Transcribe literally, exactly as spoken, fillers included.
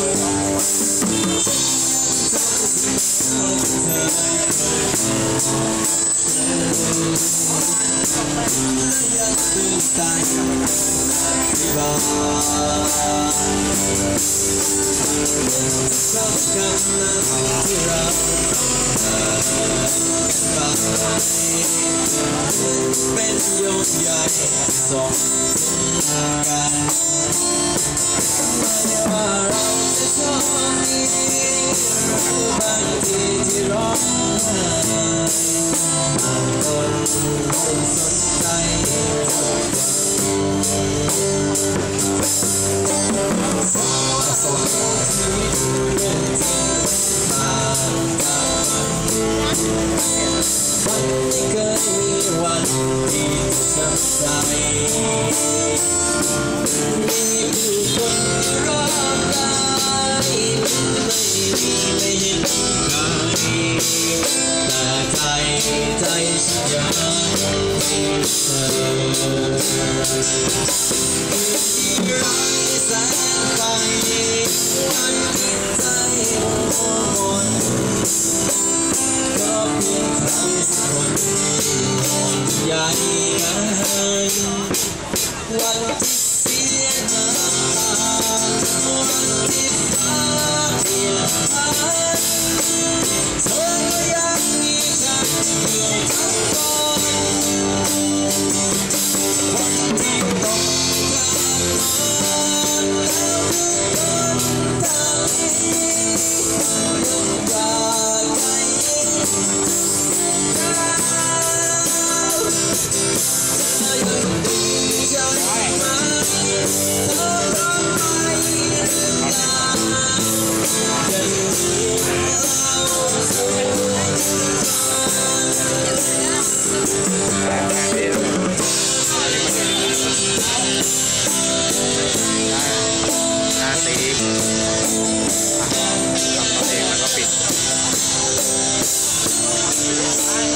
เป็นโยงใหญ่สองกันไม่ว่าเราจะโชคดีหรือบางทีที่ร้องไห้บางคนไม่สนใจชีวิตเรื่องจริงต่างกันมันไม่เคยมีวันที่จะจำใจมีผู้คนรอบกายไม่มีไม่เห็นใครแต่ใจใจฉันยังมีเธอที่ไร้แสงไฟวันที่ใจมัวหมนก็เพียงใครสักคนห่วงใยวันที่เสียน้ำตาวันที่ฟ้าเปลี่ยนพันเธอก็ยังมีฉันอยู่ทั้งคนวันที่ต้องการนอนแล้วทุกคนทางนี้ยังจากใจเธอยังดีใจไหมเธอร้องไห้หรือเปล่ายังมีเราสู่นาตีกลับมาเองแล้วก็ปิด